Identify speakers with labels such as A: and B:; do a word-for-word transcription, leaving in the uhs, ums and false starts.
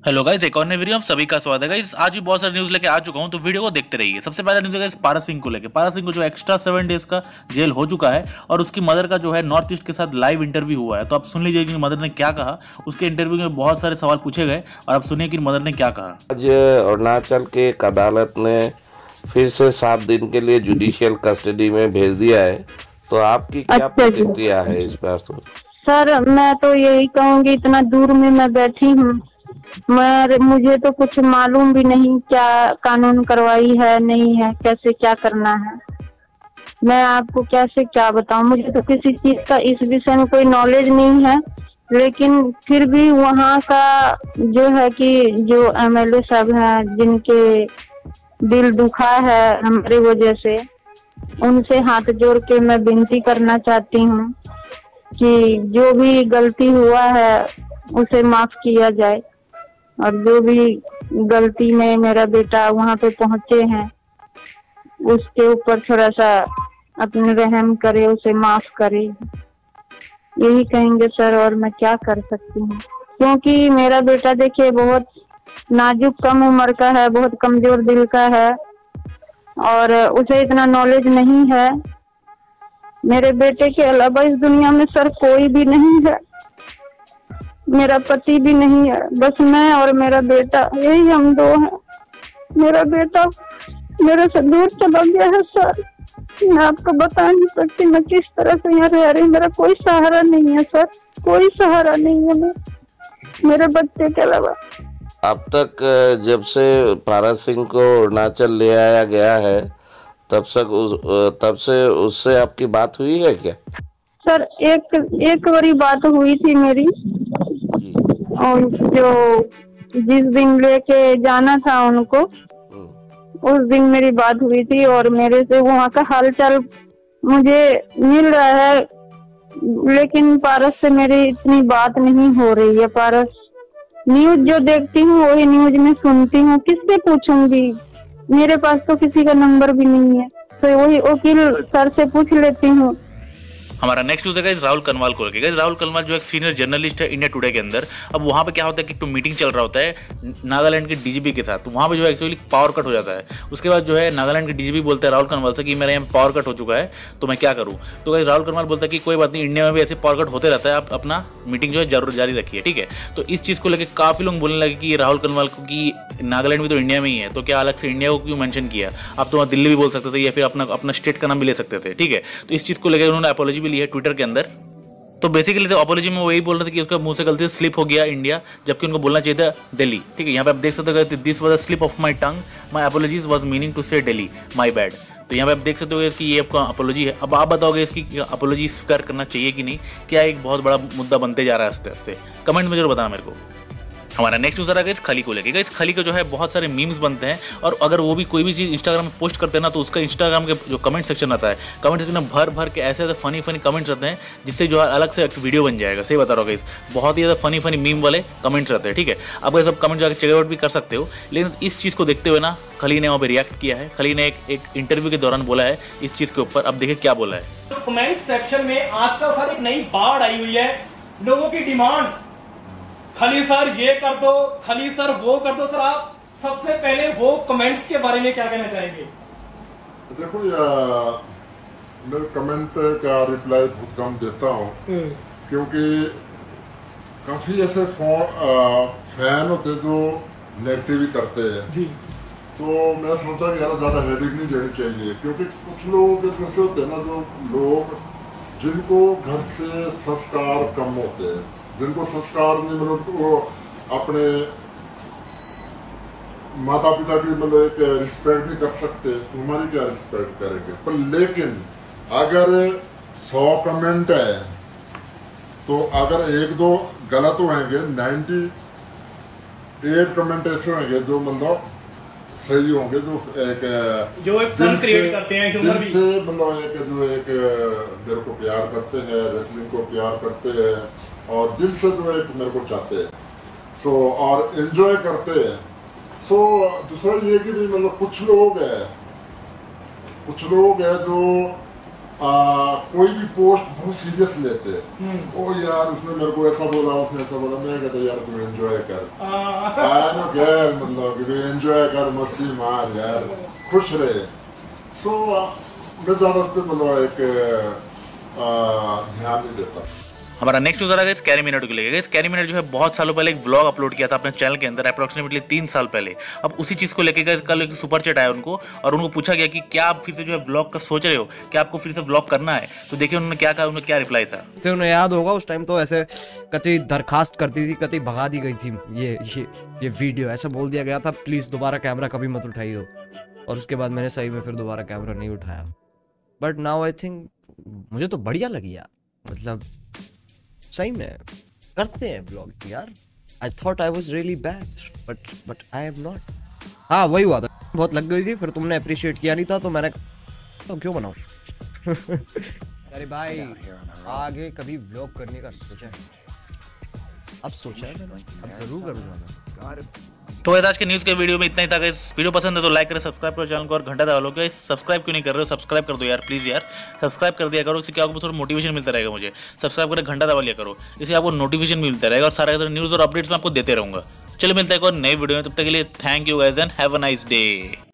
A: Hello guys, एक और नई वीडियो आप सभी का स्वागत है गाइस। आज भी बहुत सारी न्यूज़ लेके आ चुका हूं, तो वीडियो को देखते रहिए। सबसे पहला न्यूज़ है गाइस पारस सिंह को लेके। पारस सिंह को जो एक्स्ट्रा सेवन डेज का जेल हो चुका है और उसकी मदर का जो है नॉर्थ ईस्ट के साथ लाइव इंटरव्यू हुआ है। तो आप सुन लीजिए कि मदर ने क्या कहा। उसके इंटरव्यू में बहुत सारे सवाल पूछे गए और आप सुनिए कि मदर ने क्या कहा।
B: आज अरुणाचल के एक अदालत ने फिर से सात दिन के लिए जुडिशियल कस्टडी में भेज दिया है, तो आपकी क्या
C: अच्छा जी।
B: प्रतिक्रिया है इस पर?
C: सर मैं तो यही कहूँगी, इतना दूर में मैं बैठी हूँ, मैं मुझे तो कुछ मालूम भी नहीं क्या कानून कार्रवाई है नहीं है, कैसे क्या करना है। मैं आपको कैसे क्या बताऊँ, मुझे तो किसी चीज का इस विषय में कोई नॉलेज नहीं है। लेकिन फिर भी वहाँ का जो है कि जो एमएलए साहब हैं जिनके दिल दुखा है हमारी वजह से, उनसे हाथ जोड़ के मैं विनती करना चाहती हूँ कि जो भी गलती हुआ है उसे माफ किया जाए, और जो भी गलती में मेरा बेटा वहाँ पे पहुँचे हैं उसके ऊपर थोड़ा सा अपने रहम करे, उसे माफ करे, यही कहेंगे सर। और मैं क्या कर सकती हूँ, क्योंकि मेरा बेटा देखिए बहुत नाजुक कम उम्र का है, बहुत कमजोर दिल का है और उसे इतना नॉलेज नहीं है। मेरे बेटे के अलावा इस दुनिया में सर कोई भी नहीं है, मेरा पति भी नहीं है, बस मैं और मेरा बेटा, यही हम दो हैं। मेरा बेटा मेरे से दूर चला गया है सर, मैं आपको बता नहीं सकती मैं किस तरह से यहाँ रह रही हूँ। मेरा कोई सहारा नहीं है सर, कोई सहारा नहीं है मैं मेरे बच्चे के अलावा।
B: अब तक जब से पारस सिंह को अरुणाचल ले आया गया है तब तक उस तब से उससे आपकी बात हुई है क्या?
C: सर एक एक बारी बात हुई थी मेरी, और जो जिस दिन लेके जाना था उनको उस दिन मेरी बात हुई थी, और मेरे से वहाँ का हालचाल मुझे मिल रहा है, लेकिन पारस से मेरी इतनी बात नहीं हो रही है। पारस न्यूज जो देखती हूँ वही न्यूज में सुनती हूँ, किससे पूछूंगी, मेरे पास तो किसी का नंबर भी नहीं है, तो वही वकील सर से पूछ लेती हूँ।
A: हमारा नेक्स्ट न्यूज़ है गाइस राहुल कनवाल को लेके। राहुल कनवाल जो एक सीनियर जर्नलिस्ट है इंडिया टुडे के अंदर। अब वहाँ पे क्या होता है कि तो मीटिंग चल रहा होता है नागालैंड के डीजीपी के साथ, तो वहाँ पे जो है एक्चुअली पावर कट हो जाता है। उसके बाद जो है नागालैंड के डीजीपी बोलते हैं राहुल कनवाल से कि मेरे यहाँ पावर कट हो चुका है, तो मैं क्या करूँ। तो गाइस राहुल कनवाल बोलता है कि कोई बात नहीं, इंडिया में भी ऐसे पावर कट होते रहता है, आप अपना मीटिंग जो है जरूर जारी रखिए, ठीक है। तो इस चीज़ को लेकर काफ़ी लोग बोलने लगे कि राहुल कनवाल को कि नागालैंड भी तो इंडिया में ही है, तो क्या अलग से इंडिया को क्यों मेंशन किया, आप तो दिल्ली भी बोल सकते थे या फिर अपना अपना स्टेट का नाम भी ले सकते थे, ठीक है। तो इस चीज़ को लेकर उन्होंने अपॉलॉजी भी ली है ट्विटर के अंदर। तो बेसिकली तो अपॉलॉजी में वही बोल रहे थे कि उसका मुंह से गलती से स्लिप हो गया इंडिया, जबकि उनको बोलना चाहिए था दिल्ली, ठीक है। यहाँ पे आप देख सकते हो this was a slip of my tongue, my apologies was meaning to say Delhi, my bad. तो यहाँ पे आप देख सकते हो कि ये आपका अपॉलॉजी है। अब आप बताओगे इसकी अपॉलॉजी स्वीकार करना चाहिए कि नहीं, क्या एक बहुत बड़ा मुद्दा बनते जा रहा है आस्ते आस्ते, कमेंट में जरूर बताना मेरे को। हमारा नेक्स्ट न्यूज़ आ रहा है इस खली को लेके। इस खली का जो है बहुत सारे मीम्स बनते हैं, और अगर वो भी कोई भी चीज़ इंस्टाग्राम में पोस्ट करते हैं ना, तो उसका इंस्टाग्राम के जो कमेंट सेक्शन आता है, कमेंट सेक्शन में भर भर के ऐसे ऐसे फनी फनी कमेंट्स रहते हैं, जिससे जो है अलग से एक वीडियो बन जाएगा। सही बता रहा हूँ, बहुत ही ज़्यादा फनी फनी मीम वाले कमेंट्स रहते हैं, ठीक है। आप ये सब कमेंट जाकर चेकआउट भी कर सकते हो। लेकिन इस चीज़ को देखते हुए ना खली ने वहाँ पर रिएक्ट किया है। खली ने एक एक इंटरव्यू के दौरान बोला है इस चीज़ के ऊपर। अब देखिए क्या बोला है।
D: तो कमेंट सेक्शन में आजकल सर एक नई बाढ़ आई हुई है, लोगों की डिमांड्स, खली सर ये कर दो, खली सर वो कर दो। सर आप सबसे पहले वो कमेंट्स के बारे में क्या कहना चाहेंगे?
E: देखो यार, मैं कमेंट का रिप्लाई बहुत कम देता हूँ, क्योंकि काफी ऐसे फैन होते जो नेगेटिव ही करते हैं जी। तो मैं सोचता कि यार ज्यादा हेडिंग नहीं देनी चाहिए, क्योंकि कुछ लोग ऐसे होते हैं ना, जो लोग जिनको घर से संस्कार कम होते हैं, जिनको संस्कार नहीं, मतलब वो अपने माता पिता की मतलब एक रिस्पेक्ट नहीं कर सकते, तो हमारी क्या रिस्पेक्ट करेंगे। पर लेकिन अगर सौ कमेंट है तो अगर एक दो गलत होंगे, नाइन्टी एट कमेंट ऐसे होंगे जो मतलब सही होंगे, जो एक
D: जो एक फन क्रिएट करते हैं, ह्यूमर भी
E: से मतलब एक जो एक मेरे को प्यार करते हैं, रेसलिंग को प्यार करते हैं और दिल से जो एक मेरे को चाहते हैं, सो और एंजॉय करते हैं। सो दूसरा ये कि भी मतलब कुछ लोग हैं कुछ लोग हैं जो आ, कोई भी पोस्ट बहुत सीरियस लेते हैं। ओ यार उसने मेरे को ऐसा बोला, उसने ऐसा बोला, मैं कहता यार तू एंजॉय कर, आया ना क्या मतलब कि एंजॉय कर, मस्ती मार यार, खुश रहे। सो मैं ज़्यादा उस पर मतलब एक ध्यान नहीं देता।
A: हमारा नेक्स्ट न्यूज़ आ रहा है कैरी मिनट को लेकर। कैरी मिनट जो है बहुत सालों पहले एक व्लॉग अपलोड किया था अपने चैनल के अंदर, अप्रोक्सीमेटली तीन साल पहले। अब उसी चीज़ को लेकर कल एक सुपर चैट आया उनको और उनको पूछा गया कि क्या आप फिर से जो है व्लॉग का सोच रहे हो, क्या आपको फिर से व्लॉग करना है? तो देखिए उन्होंने क्या कहा, उन्होंने क्या रिप्लाई था।
F: तो उन्हें याद होगा उस टाइम तो ऐसे कतई दरखास्त करती थी, कतई भगा दी गई थी ये ये ये वीडियो, ऐसा बोल दिया गया था प्लीज़ दोबारा कैमरा कभी मत उठाइए। और उसके बाद मैंने सही में फिर दोबारा कैमरा नहीं उठाया। बट नाउ आई थिंक मुझे तो बढ़िया लगी यार, मतलब सही में करते हैं ब्लॉग यार। I thought I was really bad but but I am not. हाँ वही हुआ था, बहुत लग गई थी, फिर तुमने अप्रिशिएट किया नहीं था तो मैंने तो क्यों बनाऊं। अरे भाई आगे कभी ब्लॉग करने का सोचा है? अब सोचा है मैंने, अब जरूर करूंगा।
A: तो आज के न्यूज़ के वीडियो में इतना ही था। गाइस वीडियो पसंद है तो लाइक करें, सब्सक्राइब करो चैनल को और घंटा दबा लो। गाइस सब्सक्राइब क्यों नहीं कर रहे हो? सब्सक्राइब कर दो यार प्लीज़ यार, सब्सक्राइब कर दिया करो, इससे क्या होगा थोड़ा मोटिवेशन मिलता रहेगा मुझे। सब्सक्राइब करके घंटा दबा लिया करो, इससे आपको नोटिफिकेशन मिलता रहेगा और सारे न्यूज़ और अपडेट्स मैं आपको देते रहूँगा। चलो मिलता है एक और नई वीडियो में, तब तक के लिए thank you guys and have a nice day.